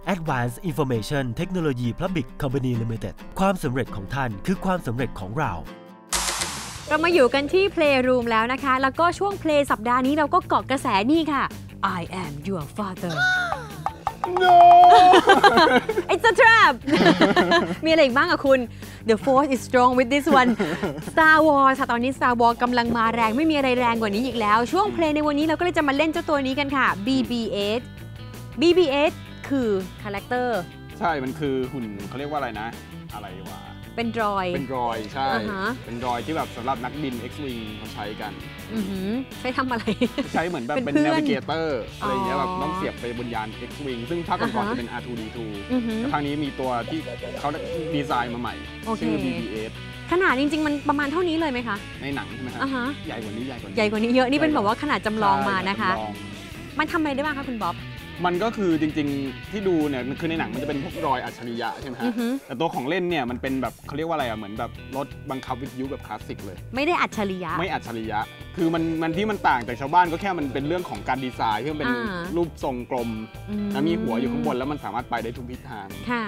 Advanced Information Technology Public Company Limited ความสำเร็จของท่านคือความสำเร็จของเรามาอยู่กันที่ Playroom แล้วนะคะแล้วก็ช่วง Play สัปดาห์นี้เราก็เกาะกระแสนี่ค่ะ I am your father No It's a trap มีอะไรอีกบ้างอะคุณ The force is strong with this one Star Wars ค่ะตอนนี้ Star Wars กำลังมาแรงไม่มีอะไรแรงกว่านี้อีกแล้วช่วง Play ในวันนี้เราก็เลยจะมาเล่นเจ้าตัวนี้กันค่ะ BB-8 BB-8 คือคาแรคเตอร์ใช่มันคือหุ่นเขาเรียกว่าอะไรนะอะไรวะเป็นดรอยใช่เป็นดรอยที่แบบสำหรับนักบิน X-Wing เขาใช้กันใช้ทำอะไรใช้เหมือนแบบเป็น Navigator อะไรอย่างเงี้ยแบบต้องเสียบไปบนยาน X-Wing ซึ่งถ้าก่อนจะเป็น R2D2 แต่ครั้งนี้มีตัวที่เขาดีไซน์มาใหม่ชื่อ BB-8 ขนาดจริงๆมันประมาณเท่านี้เลยไหมคะในหนังใช่ไหมครับใหญ่กว่านี้ใหญ่กว่านี้เยอะนี่เป็นแบบว่าขนาดจำลองมานะคะมันทำอะไรได้บ้างคะคุณบ๊อบมันก็คือจริงๆที่ดูเนี่ยคือในหนังมันจะเป็นพวกรอยอัจฉริยะใช่ไหมฮะแต่ตัวของเล่นเนี่ยมันเป็นแบบเขาเรียกว่าอะไรอ่ะเหมือนแบบรถบังคับวิทยุแบบคลาสสิกเลยไม่ได้อัจฉริยะไม่อัจฉริยะคือมันที่มันต่างจากชาวบ้านก็แค่มันเป็นเรื่องของการดีไซน์ที่มันเป็นรูปทรงกลมแล้วมีหัวอยู่ข้างบนแล้วมันสามารถไปได้ทุกทิศทางค่ะ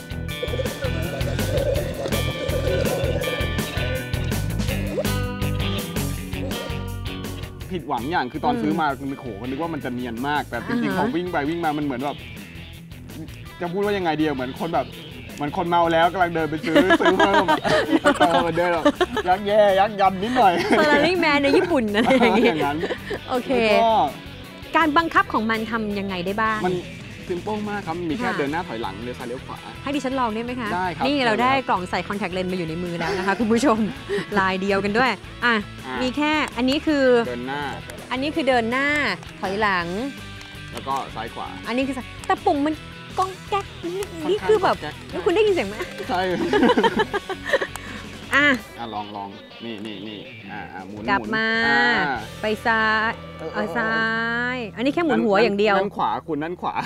ผิดหวังอย่างคือตอนซื้อมามันโขก็นึกว่ามันจะเนียนมากแต่จริงๆพอวิ่งไปวิ่งมามันเหมือนแบบจะพูดว่ายังไงเดียวเหมือนคนแบบเหมือนคนเมาแล้วกำลังเดินไปซื้อเพิ่มโตมาเดินแบบยักแย่ยักยันนิดหน่อยเซอร์ลิงแมนในญี่ปุ่นอะไรอย่างนั้นโอเคการบังคับของมันทำยังไงได้บ้างมันซิมเปิลมากครับมีแค่เดินหน้าถอยหลังเลี้ยวซ้ายเลี้ยวขวาให้ดิฉันลองได้ไหมคะได้ครับนี่เราได้กล่องใส่คอนแทคเลนส์มาอยู่ในมือแล้วนะคะคุณผู้ชมลายเดียวกันด้วยมีแค่อันนี้คือเดินหน้าอันนี้คือเดินหน้าถอยหลังแล้วก็ซ้ายขวาอันนี้คือแต่ปุ่มมันก้องแก๊กนี่คือแบบแล้วคุณได้ยินเสียงไหมใช่ลองนี่หมุนกลับมาไปซ้ายซ้ายอันนี้แค่หมุนหัวอย่างเดียวนั่นขวาคุณนั่นขวา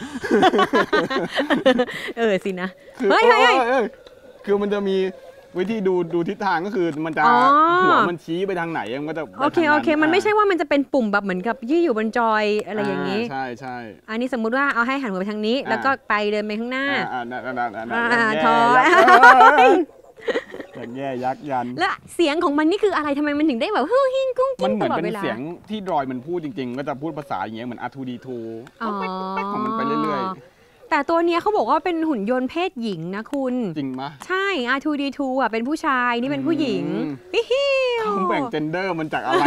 สินะเฮ้ยคือมันจะมีวิธีดูทิศทางก็คือมันจะหัวมันชี้ไปทางไหนมันก็จะโอเคมันไม่ใช่ว่ามันจะเป็นปุ่มแบบเหมือนกับยี่อยู่บนจอยอะไรอย่างนี้ใช่อันนี้สมมุติว่าเอาให้หันหัวไปทางนี้แล้วก็ไปเดินไปข้างหน้าถอยแย่ยักยันแล้วเสียงของมันนี่คืออะไรทำไมมันถึงได้แบบฮิ้วหิ้งกุ้งกิ้งตลอดเวลามันเหมือนเป็นเสียงที่ดรอยมันพูดจริงๆก็จะพูดภาษาอย่างเงี้ยเหมือน R2D2 ของมันไปเรื่อยๆแต่ตัวเนี้ยเขาบอกว่าเป็นหุ่นยนต์เพศหญิงนะคุณจริงไหมใช่ R2D2 เป็นผู้ชายนี่เป็นผู้หญิงเขาแบ่งเจนเดอร์มันจากอะไร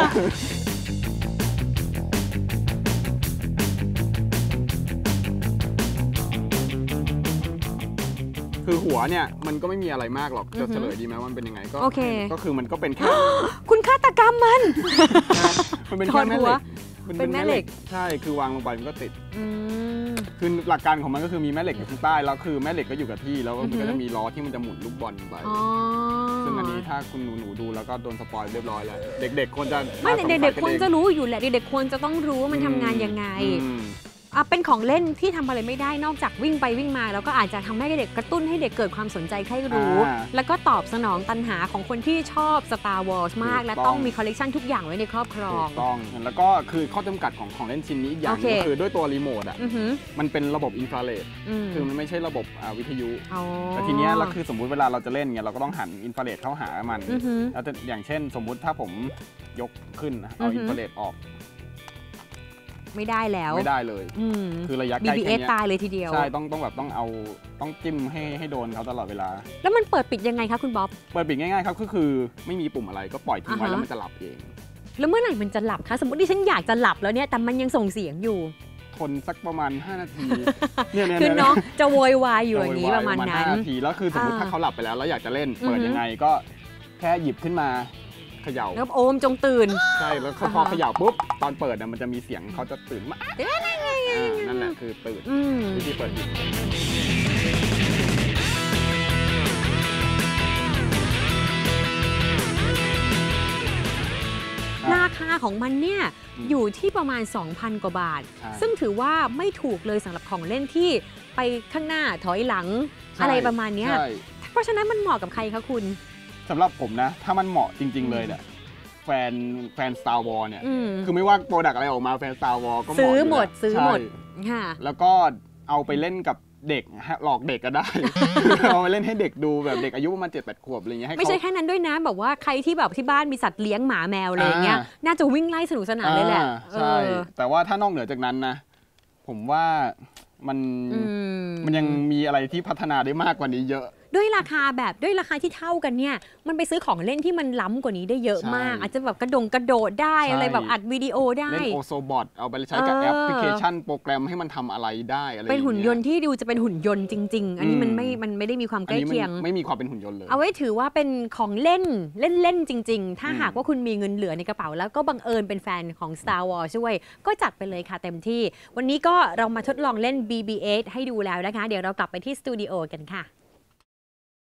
คือหัวเนี่ยมันก็ไม่มีอะไรมากหรอกจะเฉลยดีไหมว่ามันเป็นยังไงก็คือมันก็เป็นแค่คุณฆาตกรรมมันเป็นแค่แม่เหล็กเป็นแม่เหล็กใช่คือวางลงไปมันก็ติดคือหลักการของมันก็คือมีแม่เหล็กอยู่ข้างใต้แล้วคือแม่เหล็กก็อยู่กับที่แล้วมันก็จะมีล้อที่มันจะหมุนลูกบอลไปซึ่งอันนี้ถ้าคุณหนูดูแล้วก็โดนสปอยเรียบร้อยแล้วเด็กๆควรจะไม่เด็กๆควรจะรู้อยู่แหละเด็กๆควรจะต้องรู้ว่ามันทำงานยังไงเป็นของเล่นที่ทำอะไรไม่ได้นอกจากวิ่งไปวิ่งมาแล้วก็อาจจะทำให้เด็กกระตุ้นให้เด็กเกิดความสนใจใคร่รู้แล้วก็ตอบสนองตัณหาของคนที่ชอบ Star Wars มากและต้องมีคอลเลกชันทุกอย่างไว้ในครอบครองต้องแล้วก็คือข้อจำกัดของเล่นชิ้นนี้อีกอย่างก็คือด้วยตัวรีโมทมันเป็นระบบอินฟราเรดคือมันไม่ใช่ระบบวิทยุแต่ทีนี้เราคือสมมุติเวลาเราจะเล่นเนี่ยเราก็ต้องหันอินฟราเรดเข้าหามันแล้วอย่างเช่นสมมุติถ้าผมยกขึ้นเอาอินฟราเรดออกไม่ได้แล้วไม่ได้เลยคือระยะใกล้แค่นี้ BB-8 ตายเลยทีเดียวใช่ต้องจิ้มให้โดนเขาตลอดเวลาแล้วมันเปิดปิดยังไงคะคุณบ๊อบเปิดปิดง่ายๆครับก็คือไม่มีปุ่มอะไรก็ปล่อยทิ้งไว้แล้วมันจะหลับเองแล้วเมื่อไหร่มันจะหลับคะสมมติที่ฉันอยากจะหลับแล้วเนี่ยแต่มันยังส่งเสียงอยู่ทนสักประมาณ5นาทีคือน้องจะโวยวายอยู่อย่างนี้ประมาณนั้น 5 นาทีแล้วคือสมมติถ้าเขาหลับไปแล้วอยากจะเล่นเปิดยังไงก็แค่หยิบขึ้นมาเขย่าแล้วโอมจงตื่นใช่แล้วพอเขย่าปุ๊บตอนเปิดมันจะมีเสียงเขาจะตื่นมานั่นแหละคือตื่นวิธีเปิดราคาของมันเนี่ยอยู่ที่ประมาณ 2,000 กว่าบาทซึ่งถือว่าไม่ถูกเลยสำหรับของเล่นที่ไปข้างหน้าถอยหลังอะไรประมาณนี้เพราะฉะนั้นมันเหมาะกับใครคะคุณสำหรับผมนะถ้ามันเหมาะจริงๆเลยเนี่ยแฟน Star Wars เนี่ยคือไม่ว่าโปรดักต์อะไรออกมาแฟน Star Wars ก็ซื้อหมดค่ะแล้วก็เอาไปเล่นกับเด็กหลอกเด็กก็ได้ เอาไปเล่นให้เด็กดูแบบเด็กอายุประมาณ 7-8 ขวบอะไรเงี้ยให้ไม่ใช่แค่นั้นด้วยนะแบบว่าใครที่แบบที่บ้านมีสัตว์เลี้ยงหมาแมวอะไรอย่างเงี้ยน่าจะวิ่งไล่สนุกสนานเลยแหละใช่แต่ว่าถ้านอกเหนือจากนั้นนะผมว่ามันยังมีอะไรที่พัฒนาได้มากกว่านี้เยอะด้วยราคาที่เท่ากันเนี่ยมันไปซื้อของเล่นที่มันล้ำกว่านี้ได้เยอะมากอาจจะแบบกระโดดได้อะไรแบบอัดวิดีโอได้เล่นโอโซบอทเอาไปใช้กับแอปพลิเคชันโปรแกรมให้มันทำอะไรได้อะไรเป็นหุ่นยนต์ที่ดูจะเป็นหุ่นยนต์จริงๆอันนี้มันไม่ได้มีความใกล้เคียงไม่มีความเป็นหุ่นยนต์เลยเอาไว้ถือว่าเป็นของเล่นจริงๆถ้าหากว่าคุณมีเงินเหลือในกระเป๋าแล้วก็บังเอิญเป็นแฟนของ Star Wars ด้วยก็จัดไปเลยค่ะเต็มที่วันนี้ก็เรามาทดลองเล่น BB-8 ให้ดูแล้วนะคะเดี๋ยวเรากลับไปที่สตูดิโอกันค่ะ